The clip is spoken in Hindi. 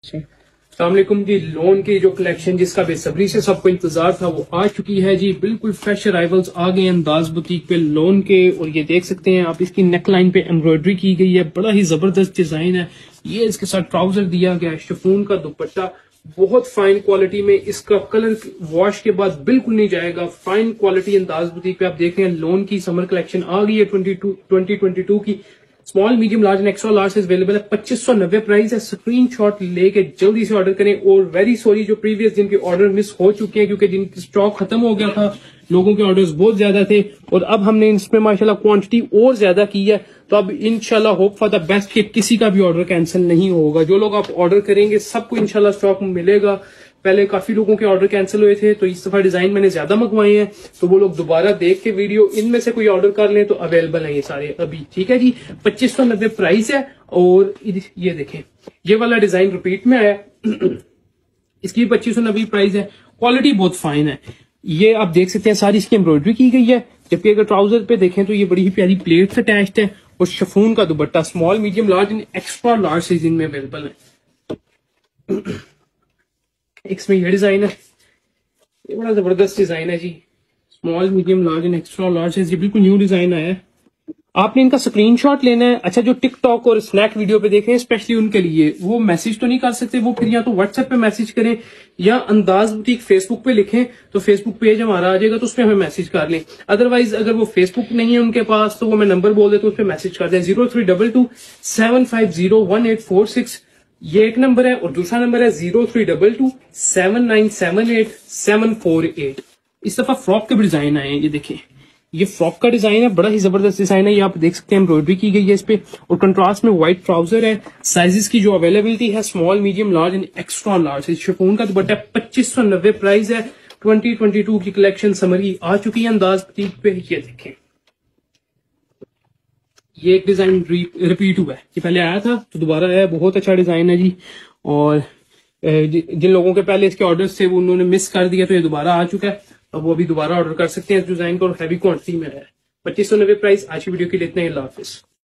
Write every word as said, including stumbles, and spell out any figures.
अस्सलाम वालेकुम जी। लोन की जो कलेक्शन जिसका बेसब्री से सबको इंतजार था वो आ चुकी है जी। बिल्कुल फ्रेश अराइवल्स आ गए अंदाज बुटीक पे लोन के। और ये देख सकते हैं आप, इसकी नेक लाइन पे एम्ब्रॉयडरी की गई है, बड़ा ही जबरदस्त डिजाइन है। ये इसके साथ ट्राउजर दिया गया है, शिफॉन का दुपट्टा, बहुत फाइन क्वालिटी में। इसका कलर वॉश के बाद बिल्कुल नहीं जाएगा, फाइन क्वालिटी अंदाज बुटीक पे आप देख रहे हैं। लोन की समर कलेक्शन आ गई है ट्वेंटी ट्वेंटी टू की। Small medium large and extra large available है। पच्चीस सौ नब्बे प्राइस है। स्क्रीनशॉट लेके जल्दी से ऑर्डर करें। और वेरी सॉरी जो प्रीवियस जिनके ऑर्डर मिस हो चुके हैं, क्योंकि जिनकी स्टॉक खत्म हो गया था, लोगों के ऑर्डर्स बहुत ज्यादा थे और अब हमने इसमें माशाल्लाह क्वांटिटी और ज्यादा की है। तो अब इंशाल्लाह होप फॉर द बेस्ट कि किसी का भी ऑर्डर कैंसिल नहीं होगा। जो लोग आप ऑर्डर करेंगे सबको इंशाल्लाह स्टॉक मिलेगा। पहले काफी लोगों के ऑर्डर कैंसिल हुए थे, तो इस दफा डिजाइन मैंने ज्यादा मंगवाए हैं, तो वो लोग दोबारा देख के वीडियो इनमें से कोई ऑर्डर कर लें तो अवेलेबल है ये सारे अभी। ठीक है जी, पच्चीस सौ नब्बे प्राइस है। और ये देखें, ये वाला डिजाइन रिपीट में आया, इसकी भी पच्चीस सौ नब्बे प्राइस है। क्वालिटी बहुत फाइन है। ये आप देख सकते हैं सारी इसकी एम्ब्रॉयडरी की गई है। जबकि अगर ट्राउजर पे देखें तो ये बड़ी ही प्यारी प्लेट्स अटैच्ड है। और शिफॉन का दुपट्टा small medium large and extra large size इनमें अवेलेबल है। इसमें ये डिजाइन है, ये बड़ा जबरदस्त डिजाइन है जी। Small medium large and extra large है, ये बिल्कुल न्यू डिजाइन आया है। आपने इनका स्क्रीनशॉट लेना है। अच्छा, जो टिकटॉक और स्नैक वीडियो पे देख रहे हैं स्पेशली उनके लिए, वो मैसेज तो नहीं कर सकते, वो फिर या तो व्हाट्सएप पे मैसेज करें या अंदाज बुटीक फेसबुक पे लिखें, तो फेसबुक पेज हमारा आ जाएगा, तो उसमें हमें मैसेज कर लें। अदरवाइज अगर वो फेसबुक नहीं है उनके पास, तो वो मैं नंबर बोल देता हूँ, उस पर मैसेज कर दें zero three double two seven five zero one eight four six. ये एक नंबर है। और दूसरा नंबर है zero three double two seven nine seven eight seven four eight. इस दफा फ्रॉक के भी डिजाइन आए हैं। ये देखिए, ये फ्रॉक का डिजाइन है, बड़ा ही जबरदस्त डिजाइन है। ये आप देख सकते हैं एम्ब्रॉयडरी की गई है इस पे। और कंट्रास्ट में व्हाइट ट्राउजर है। साइजेस की जो अवेलेबिलिटी है small medium large and extra large. Chiffon का दुपट्टा पच्चीस सौ नब्बे प्राइस है। ट्वेंटी ट्वेंटी टू की कलेक्शन समर की आ चुकी है अंदाज बुटीक पे। ये देखें, ये एक डिजाइन रिपीट हुआ है, ये पहले आया था तो दोबारा आया। बहुत अच्छा डिजाइन है जी। और जिन लोगों के पहले इसके ऑर्डर्स थे वो उन्होंने मिस कर दिया, तो ये दोबारा आ चुका है। अब वो अभी दोबारा ऑर्डर कर सकते हैं इस डिजाइन को। हैवी क्वांटिटी में है। पच्चीस सौ नब्बे प्राइस। आज की वीडियो के लिए इतना ही। अल्लाह हाफिज।